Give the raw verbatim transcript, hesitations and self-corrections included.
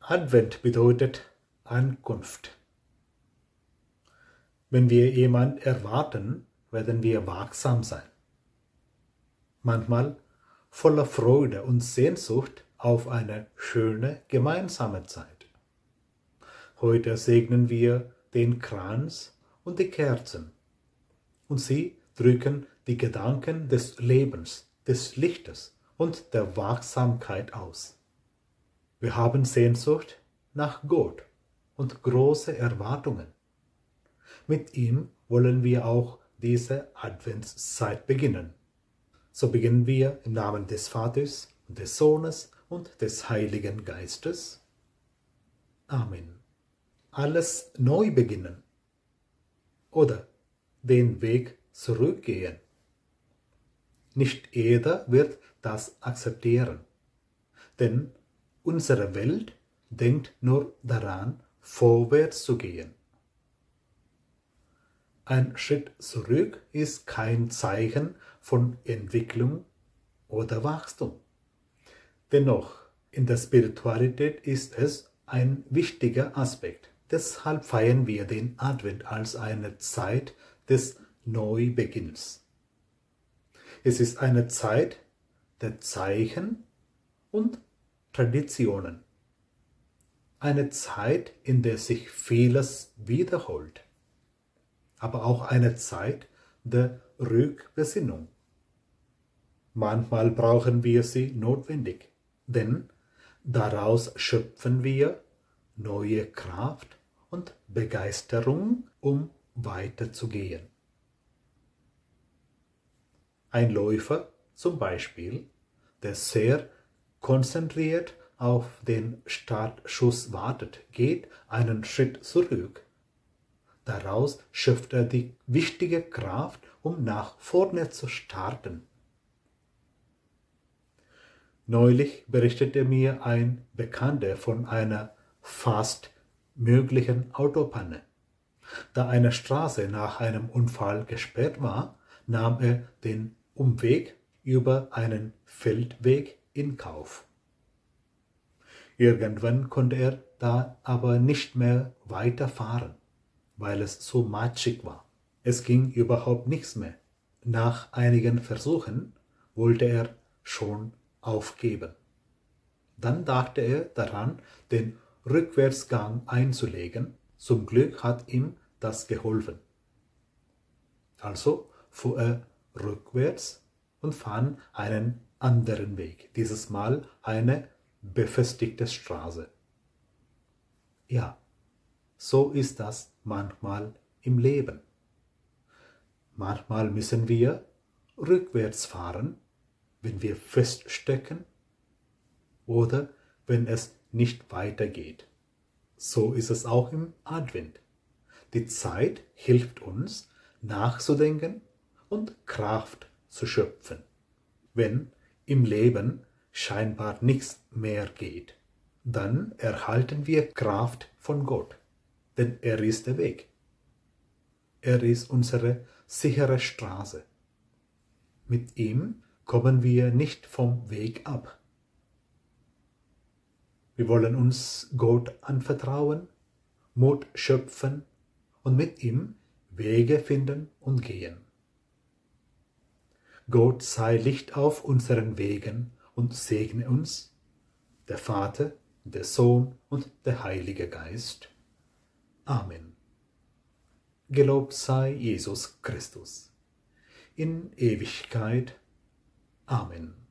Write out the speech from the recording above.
Advent bedeutet Ankunft. Wenn wir jemanden erwarten, werden wir wachsam sein. Manchmal voller Freude und Sehnsucht auf eine schöne gemeinsame Zeit. Heute segnen wir den Kranz und die Kerzen, und sie drücken die Gedanken des Lebens, des Lichtes und der Wachsamkeit aus. Wir haben Sehnsucht nach Gott und große Erwartungen. Mit ihm wollen wir auch diese Adventszeit beginnen. So beginnen wir im Namen des Vaters und des Sohnes und des Heiligen Geistes. Amen. Alles neu beginnen oder den Weg zurückgehen. Nicht jeder wird das akzeptieren, denn unsere Welt denkt nur daran, vorwärts zu gehen. Ein Schritt zurück ist kein Zeichen von Entwicklung oder Wachstum. Dennoch, in der Spiritualität ist es ein wichtiger Aspekt. Deshalb feiern wir den Advent als eine Zeit des Neubeginns. Es ist eine Zeit der Zeichen und Traditionen. Eine Zeit, in der sich vieles wiederholt. Aber auch eine Zeit der Rückbesinnung. Manchmal brauchen wir sie notwendig, denn daraus schöpfen wir neue Kraft und Begeisterung, um weiterzugehen. Ein Läufer zum Beispiel, der sehr konzentriert auf den Startschuss wartet, geht einen Schritt zurück. Daraus schöpft er die wichtige Kraft, um nach vorne zu starten. Neulich berichtete mir ein Bekannter von einer fast möglichen Autopanne. Da eine Straße nach einem Unfall gesperrt war, nahm er den Umweg über einen Feldweg in Kauf. Irgendwann konnte er da aber nicht mehr weiterfahren, weil es so matschig war. Es ging überhaupt nichts mehr. Nach einigen Versuchen wollte er schon aufgeben. Dann dachte er daran, den Rückwärtsgang einzulegen. Zum Glück hat ihm das geholfen. Also fuhr er rückwärts und fand einen anderen Weg. Dieses Mal eine befestigte Straße. Ja, so ist das manchmal im Leben. Manchmal müssen wir rückwärts fahren, wenn wir feststecken oder wenn es nicht weitergeht. So ist es auch im Advent. Die Zeit hilft uns, nachzudenken und Kraft zu schöpfen, wenn im Leben scheinbar nichts mehr geht. Dann erhalten wir Kraft von Gott, denn er ist der Weg. Er ist unsere sichere Straße. Mit ihm kommen wir nicht vom Weg ab. Wir wollen uns Gott anvertrauen, Mut schöpfen und mit ihm Wege finden und gehen. Gott sei Licht auf unseren Wegen und segne uns, der Vater, der Sohn und der Heilige Geist. Amen. Gelobt sei Jesus Christus. In Ewigkeit. Amen.